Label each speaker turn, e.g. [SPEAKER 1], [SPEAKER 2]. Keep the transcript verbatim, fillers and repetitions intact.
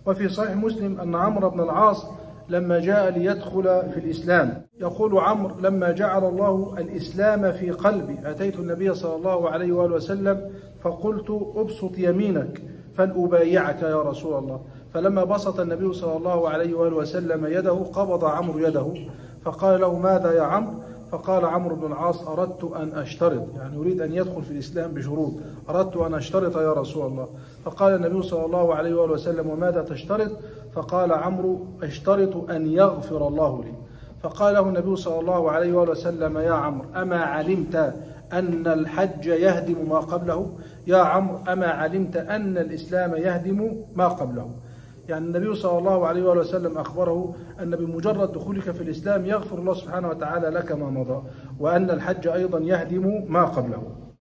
[SPEAKER 1] وفي صحيح مسلم أن عمرو بن العاص لما جاء ليدخل في الإسلام يقول عمرو: لما جعل الله الإسلام في قلبي أتيت النبي صلى الله عليه وآله وسلم فقلت: أبسط يمينك فلأبايعك يا رسول الله. فلما بسط النبي صلى الله عليه وآله وسلم يده قبض عمرو يده فقال له: ماذا يا عمرو؟ فقال عمرو بن العاص: أردت أن أشترط، يعني أريد أن يدخل في الإسلام بشروط، أردت أن أشترط يا رسول الله. فقال النبي صلى الله عليه وآله وسلم: وماذا تشترط؟ فقال عمرو: أشترط أن يغفر الله لي. فقال له النبي صلى الله عليه وآله وسلم: يا عمرو، أما علمت أن الحج يهدم ما قبله؟ يا عمرو، أما علمت أن الإسلام يهدم ما قبله؟ يعني النبي صلى الله عليه وآله وسلم أخبره أن بمجرد دخولك في الإسلام يغفر الله سبحانه وتعالى لك ما مضى، وأن الحج أيضا يهدم ما قبله.